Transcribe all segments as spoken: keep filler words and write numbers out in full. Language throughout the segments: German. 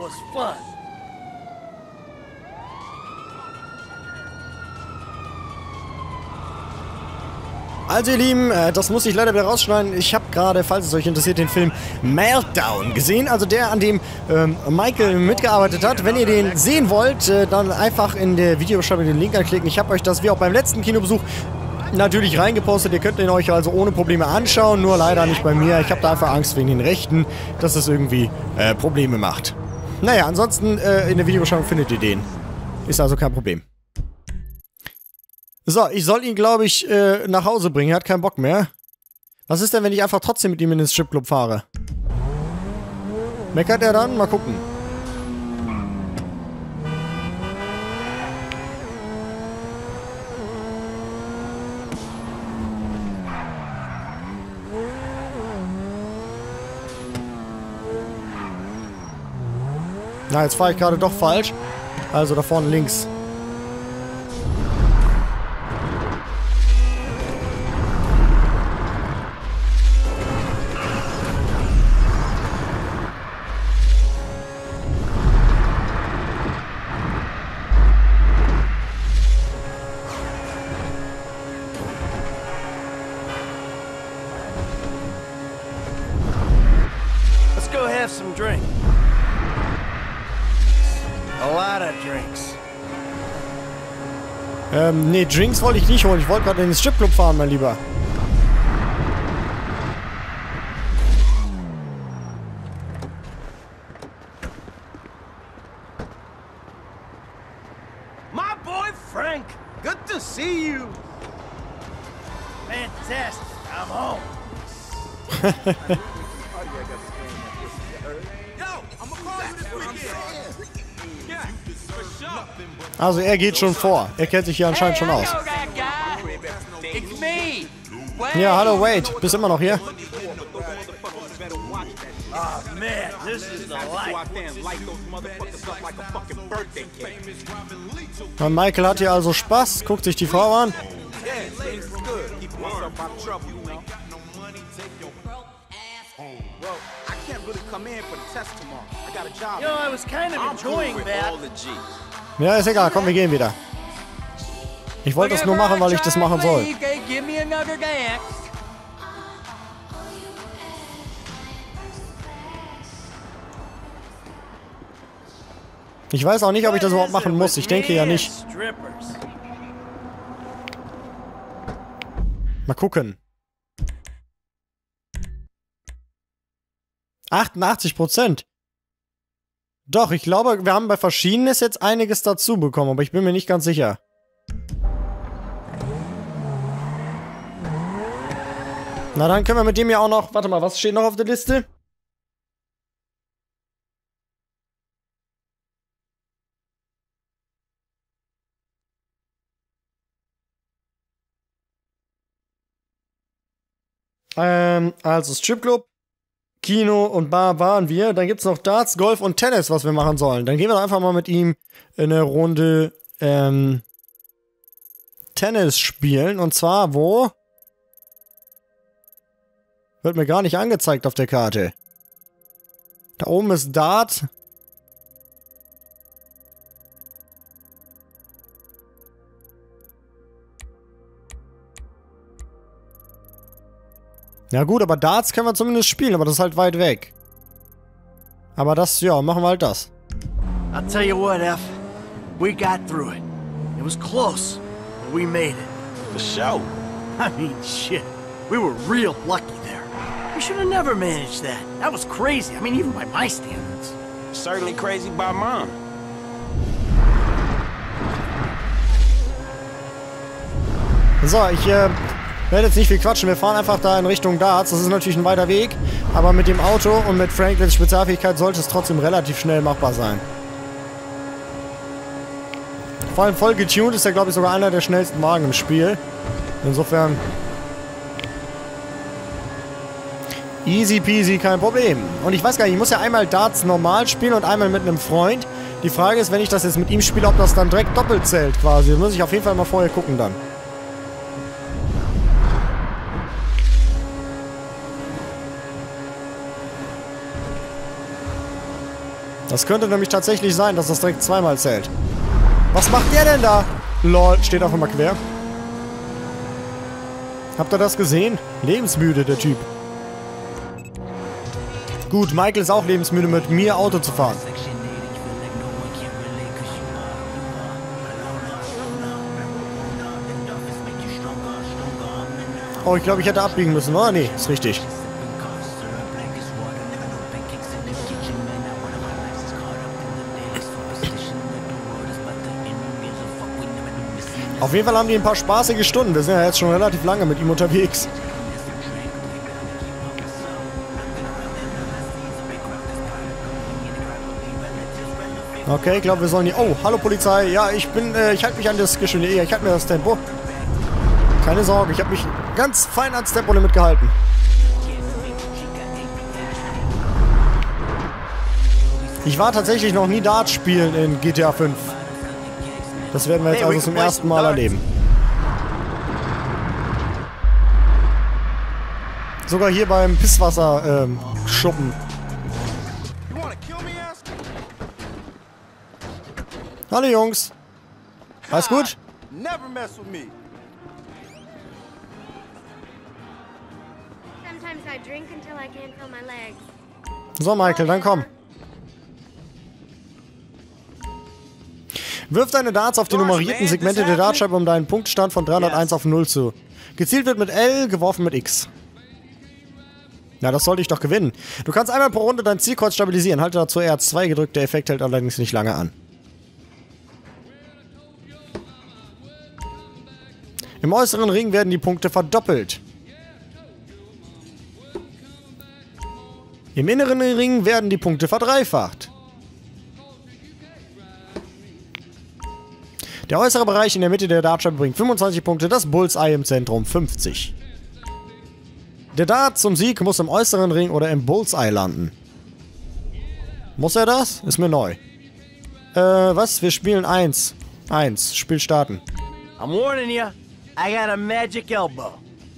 was fun. Also ihr Lieben, äh, das muss ich leider wieder rausschneiden. Ich habe gerade, falls es euch interessiert, den Film Meltdown gesehen. Also der, an dem ähm, Michael mitgearbeitet hat. Wenn ihr den sehen wollt, äh, dann einfach in der Videobeschreibung den Link anklicken. Ich habe euch das wie auch beim letzten Kinobesuch natürlich reingepostet. Ihr könnt ihn euch also ohne Probleme anschauen. Nur leider nicht bei mir. Ich habe da einfach Angst wegen den Rechten, dass es irgendwie äh, Probleme macht. Naja, ansonsten äh, in der Videobeschreibung findet ihr den. Ist also kein Problem. So, ich soll ihn, glaube ich, äh, nach Hause bringen. Er hat keinen Bock mehr. Was ist denn, wenn ich einfach trotzdem mit ihm in den Stripclub fahre? Meckert er dann? Mal gucken. Na, jetzt fahre ich gerade doch falsch. Also da vorne links. Let's go have some drink. A lot of drinks. Ähm, nee, Drinks wollte ich nicht holen. Ich wollte gerade in den Stripclub fahren, mein Lieber. My boy Frank, good to see you. Fantastic, I'm home. Also er geht schon vor. Er kennt sich hier anscheinend schon aus. Ja, hallo Wade. Bist immer noch hier? Oh man, this is the life. Und Michael hat hier also Spaß, guckt sich die Frau an. You know, I was kind of enjoying that. Ja, ist egal, komm, wir gehen wieder. Ich wollte das nur machen, weil ich das machen soll. Ich weiß auch nicht, ob ich das überhaupt machen muss. Ich denke ja nicht. Mal gucken. achtundachtzig Prozent. Doch, ich glaube, wir haben bei Verschiedenes jetzt einiges dazu bekommen, aber ich bin mir nicht ganz sicher. Na, dann können wir mit dem ja auch noch... Warte mal, was steht noch auf der Liste? Ähm, also Stripclub, Kino und Bar waren wir. Dann gibt es noch Darts, Golf und Tennis, was wir machen sollen. Dann gehen wir doch einfach mal mit ihm in eine Runde ähm, Tennis spielen. Und zwar wo? Wird mir gar nicht angezeigt auf der Karte. Da oben ist Dart. Ja gut, aber Darts können wir zumindest spielen, aber das ist halt weit weg. Aber das, ja, machen wir halt das. I'll tell you what, F. We got through it. It was close, but we made it. For sure. I mean, shit. We were real lucky there. We should have never managed that. That was crazy. I mean, even by my standards. Certainly crazy by mine. So, ich äh, werde jetzt nicht viel quatschen. Wir fahren einfach da in Richtung Darts. Das ist natürlich ein weiter Weg. Aber mit dem Auto und mit Franklins Spezialfähigkeit sollte es trotzdem relativ schnell machbar sein. Vor allem voll getuned ist er, glaube ich, sogar einer der schnellsten Wagen im Spiel. Insofern... Easy peasy, kein Problem. Und ich weiß gar nicht, ich muss ja einmal Darts normal spielen und einmal mit einem Freund. Die Frage ist, wenn ich das jetzt mit ihm spiele, ob das dann direkt doppelt zählt quasi. Das muss ich auf jeden Fall mal vorher gucken dann. Das könnte nämlich tatsächlich sein, dass das direkt zweimal zählt. Was macht der denn da? Lol, steht einfach mal quer. Habt ihr das gesehen? Lebensmüde, der Typ. Gut, Michael ist auch lebensmüde, mit mir Auto zu fahren. Oh, ich glaube, ich hätte abbiegen müssen, oder? Nee, ist richtig. Auf jeden Fall haben die ein paar spaßige Stunden. Wir sind ja jetzt schon relativ lange mit ihm unterwegs. Okay, ich glaube, wir sollen hier... Oh, hallo Polizei. Ja, ich bin... Äh, ich halte mich an das Geschwindigkeit. Ich halte mir das Tempo. Keine Sorge, ich habe mich ganz fein ans Tempolimit gehalten. Ich war tatsächlich noch nie Dart spielen in G T A fünf. Das werden wir jetzt also zum ersten Mal erleben. Sogar hier beim Pisswasser ähm, schuppen. Hallo Jungs. Alles gut? Never mess with me. Sometimes I drink until I can't feel my legs. So, Michael, dann komm. Wirf deine Darts auf die nummerierten Segmente der Dartscheibe, um deinen Punktestand von dreihunderteins auf null zu. Gezielt wird mit L, geworfen mit X. Na, das sollte ich doch gewinnen. Du kannst einmal pro Runde dein Zielkreuz stabilisieren. Halte dazu R zwei gedrückt, der Effekt hält allerdings nicht lange an. Im äußeren Ring werden die Punkte verdoppelt. Im inneren Ring werden die Punkte verdreifacht. Der äußere Bereich in der Mitte der Dartscheibe bringt fünfundzwanzig Punkte, das Bullseye im Zentrum fünfzig. Der Dart zum Sieg muss im äußeren Ring oder im Bullseye landen. Muss er das? Ist mir neu. Äh, was? Wir spielen eins. eins. Spiel starten. I'm warning you, I got a magic elbow.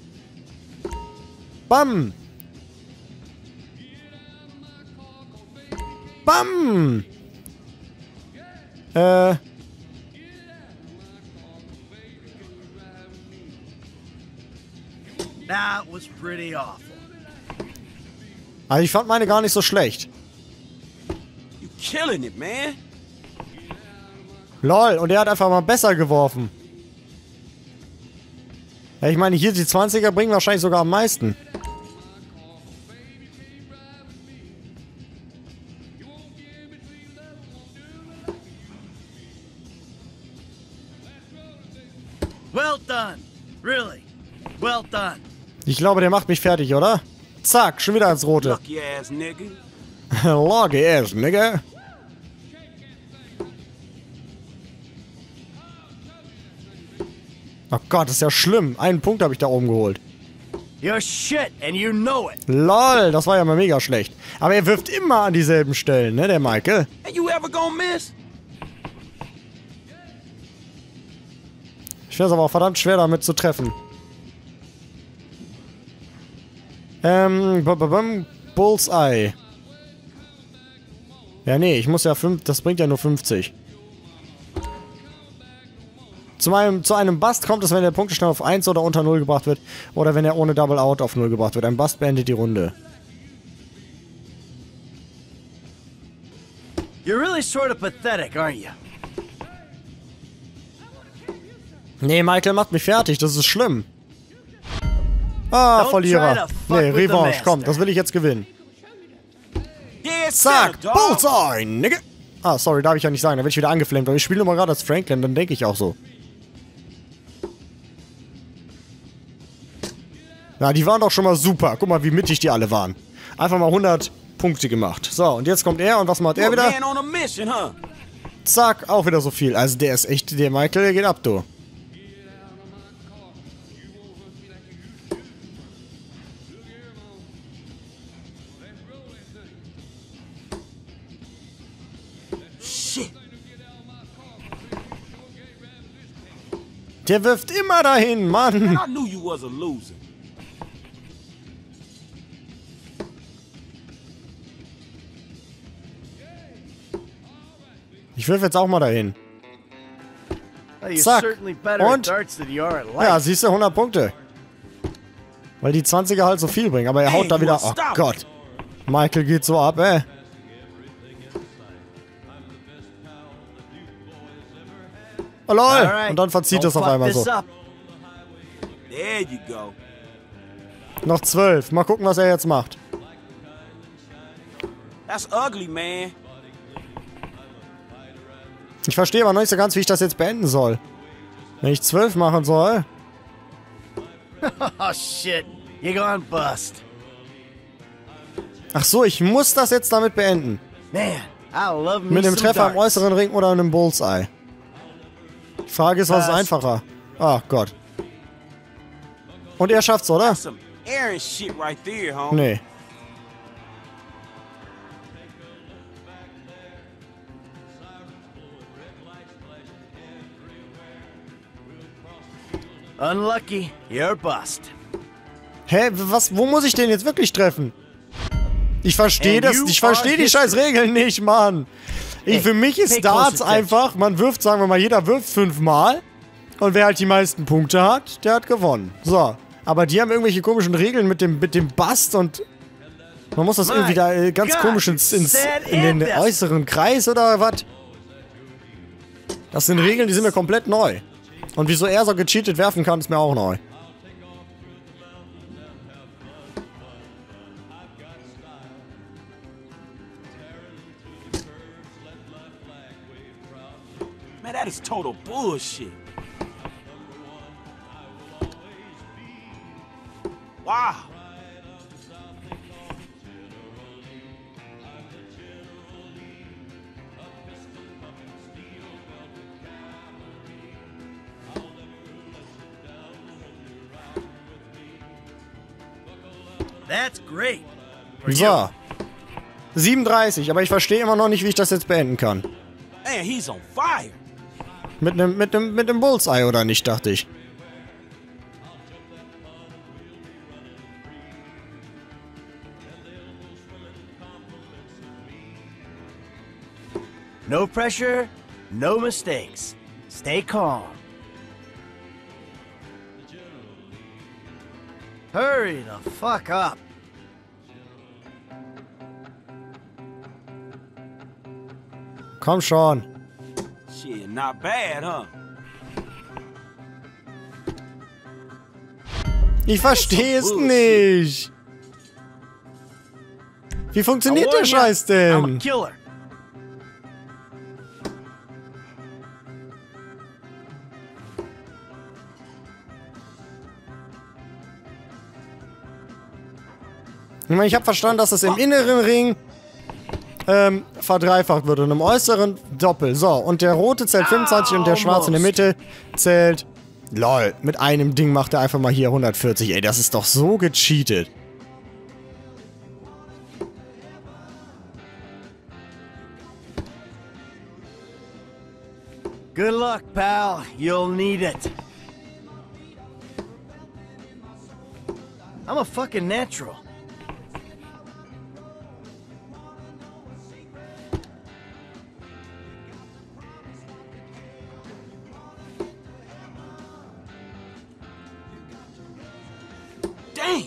Bam! Bam! Äh... That was pretty awful. Also ich fand meine gar nicht so schlecht. You killing it, man. Lol, und er hat einfach mal besser geworfen. Ja, ich meine, hier die zwanziger bringen wahrscheinlich sogar am meisten. Well done. Really. Well done. Ich glaube, der macht mich fertig, oder? Zack, schon wieder ins Rote. Lucky ass nigga. Lucky ass, nigga. Oh Gott, das ist ja schlimm. Einen Punkt habe ich da oben geholt. You're shit and you know it. Lol, das war ja mal mega schlecht. Aber er wirft immer an dieselben Stellen, ne, der Michael? Hey, you ever gonna miss? Ich finde es aber auch verdammt schwer, damit zu treffen. Ähm, b -b -b Bullseye. Ja, nee, ich muss ja fünf, das bringt ja nur fünfzig. Zu einem, zu einem Bust kommt es, wenn der Punktestand auf eins oder unter null gebracht wird. Oder wenn er ohne Double Out auf null gebracht wird. Ein Bust beendet die Runde. You're really sort of pathetic, aren't you? Nee, Michael macht mich fertig, das ist schlimm. Ah, Don't Verlierer. try to fuck Nee, with the Revanche, master. komm, das will ich jetzt gewinnen. Yeah, Zack, dog. Bullseye, nigga. Ah, sorry, darf ich ja nicht sagen, da werde ich wieder angeflammt. Aber ich spiele nur mal gerade als Franklin, dann denke ich auch so. Ja, die waren doch schon mal super. Guck mal, wie mittig die alle waren. Einfach mal hundert Punkte gemacht. So, und jetzt kommt er und was macht er You a wieder? man on a mission, huh? Zack, auch wieder so viel. Also der ist echt, der Michael, der geht ab, du. Shit. Der wirft immer dahin, Mann. Man, I knew you was a loser. Ich wirf jetzt auch mal dahin. Well, you're Zack. certainly better at Und? darts than you are at Ja, life. siehst du, hundert Punkte. Weil die zwanziger halt so viel bringen. Aber er haut Hey, da wieder... you Oh stop. Gott. Michael geht so ab, ey. Oh lol. Alright, Und dann verzieht don't es auf fuck einmal this so. up. There you go. Noch zwölf. Mal gucken, was er jetzt macht. That's ugly, man. Ich verstehe aber noch nicht so ganz, wie ich das jetzt beenden soll. Wenn ich zwölf machen soll. Oh shit, you gone bust. Ach so, ich muss das jetzt damit beenden. Man, I love me Mit einem some Treffer am darts. äußeren Ring oder einem Bullseye. Die Frage ist, was ist Was? einfacher? Ach Gott. Und er schafft's, oder? That's some Aaron shit right there, homie. Nee. Unlucky, you're bust. Hä, was, wo muss ich den jetzt wirklich treffen? Ich verstehe And das, you ich verstehe are die scheiß history. Regeln nicht, Mann. Ich, Hey, für mich ist pay Darts close attention. einfach, man wirft, sagen wir mal, jeder wirft fünfmal. Und wer halt die meisten Punkte hat, der hat gewonnen. So. Aber die haben irgendwelche komischen Regeln mit dem, mit dem Bast und man muss das My irgendwie da äh, ganz God, komisch ins, ins, sad in den and äußeren Kreis oder was? Das sind Regeln, die sind mir komplett neu. Und wieso er so gecheatet werfen kann, ist mir auch neu. Man, that is total bullshit. Wow. That's great. For you. So. siebenunddreißig, aber ich verstehe immer noch nicht, wie ich das jetzt beenden kann. Man, he's on fire. Mit nem, mit nem, mit nem Bullseye oder nicht, dachte ich. No pressure, no mistakes. Stay calm. Hurry the fuck up. Komm schon. Shit, not bad, huh? Ich verstehe es nicht. Wie funktioniert der I warn ya, Scheiß I'm a denn? killer. Ich meine, ich habe verstanden, dass das im inneren Ring ähm, verdreifacht wird und im äußeren doppelt. So, und der rote zählt fünfundzwanzig und der schwarze in der Mitte zählt... Lol, mit einem Ding macht er einfach mal hier hundertvierzig. Ey, das ist doch so gecheatet. Good luck, pal. You'll need it. I'm a fucking natural. Damn.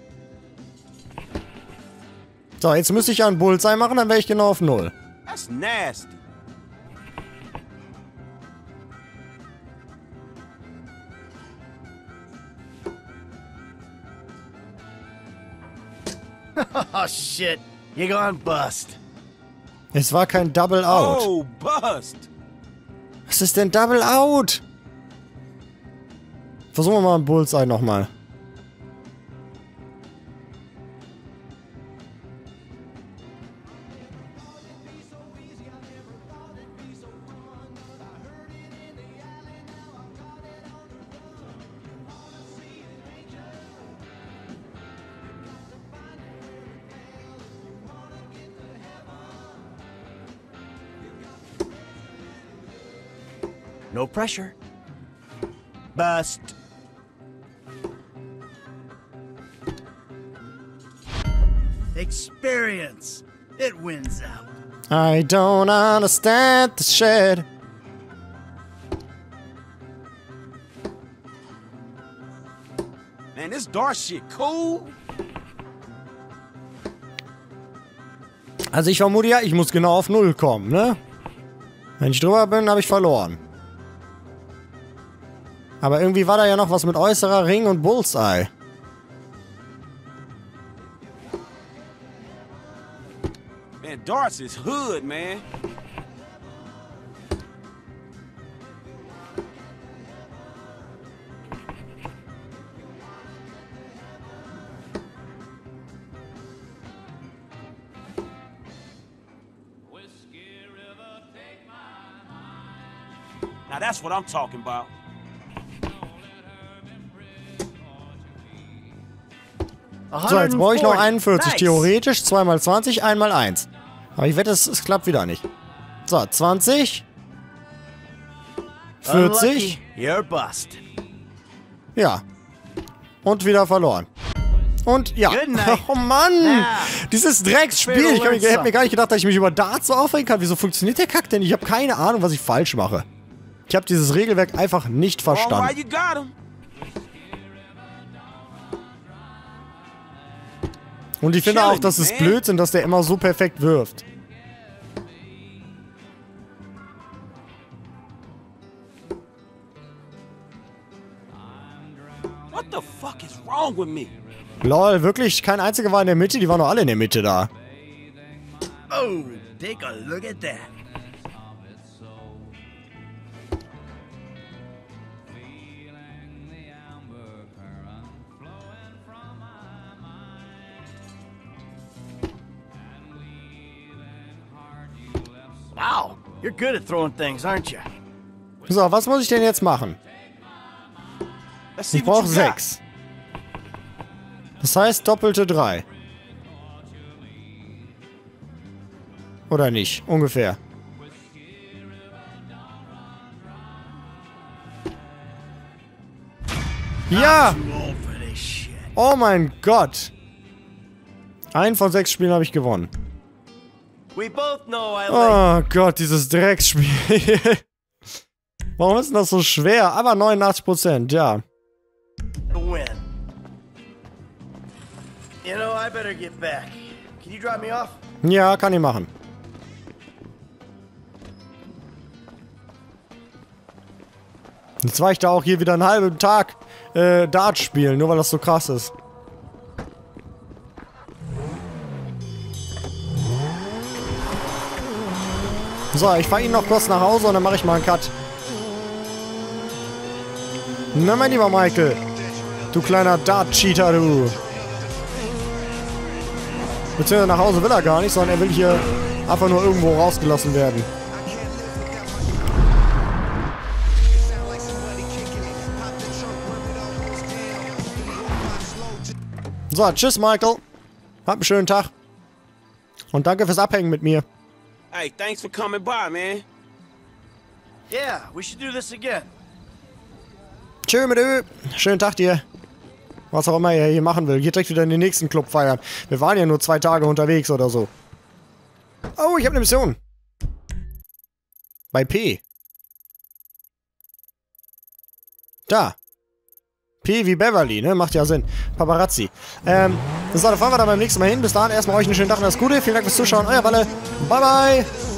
So, jetzt müsste ich ja einen Bullseye machen, dann wäre ich genau auf null. That's nasty. Oh shit, you gone bust. Es war kein Double Out. Oh, bust. Was ist denn Double Out? Versuchen wir mal einen Bullseye nochmal. No pressure. Bust. Experience. It wins out. I don't understand the shit. Man, this dark shit cool. Also ich vermute ja, ich muss genau auf Null kommen, ne? Wenn ich drüber bin, habe ich verloren. Aber irgendwie war da ja noch was mit äußerer Ring und Bullseye. Man, darts is hood, man. Now that's what I'm talking about. So, jetzt brauche ich noch einundvierzig. Nice. Theoretisch zwei mal zwanzig, eins mal eins. Aber ich wette, es, es klappt wieder nicht. So, zwanzig. vierzig. Unlucky, you're bust. Ja. Und wieder verloren. Und ja. Good night. Oh Mann! Ah. Dieses Drecksspiel. Ich, kann mich- ich hätte mir gar nicht gedacht, dass ich mich über Darts so aufregen kann. Wieso funktioniert der Kack denn? Ich habe keine Ahnung, was ich falsch mache. Ich habe dieses Regelwerk einfach nicht All verstanden. right, you got him. Und ich finde auch, dass es Chilling, man. Blödsinn, dass der immer so perfekt wirft. What the fuck is wrong with me? Lol, wirklich? Kein einziger war in der Mitte? Die waren doch alle in der Mitte da. Oh, take a look at that. Wow, you're good at throwing things, aren't you? So, was muss ich denn jetzt machen? Let's see Ich what brauche you got. sechs. Das heißt doppelte drei. Oder nicht? Ungefähr. Ja! Too old for this shit. Oh mein Gott! Ein von sechs Spielen habe ich gewonnen. We both know I like Oh Gott, dieses Drecksspiel. Warum ist denn das so schwer? Aber neunundachtzig Prozent, ja. to win. You know, I better get back. Can you drop me off? Ja, kann ich machen. Jetzt war ich da auch hier wieder einen halben Tag äh, Dart spielen, nur weil das so krass ist. So, ich fahre ihn noch kurz nach Hause und dann mache ich mal einen Cut. Na, mein lieber Michael. Du kleiner Dart-Cheater, du. Beziehungsweise nach Hause will er gar nicht, sondern er will hier einfach nur irgendwo rausgelassen werden. So, tschüss, Michael. Hab einen schönen Tag. Und danke fürs Abhängen mit mir. Hey, thanks for coming by, man. Yeah, we should do this again. Tschö mit Ö. Schönen Tag dir. Was auch immer er hier machen will. Geht direkt wieder in den nächsten Club feiern. Wir waren ja nur zwei Tage unterwegs oder so. Oh, ich habe eine Mission. Bei P. Da. P wie Beverly, ne? Macht ja Sinn. Paparazzi. Ähm, so, dann fahren wir da beim nächsten Mal hin. Bis dahin erstmal euch einen schönen Tag und alles Gute. Vielen Dank fürs Zuschauen. Euer Walle. Bye, bye.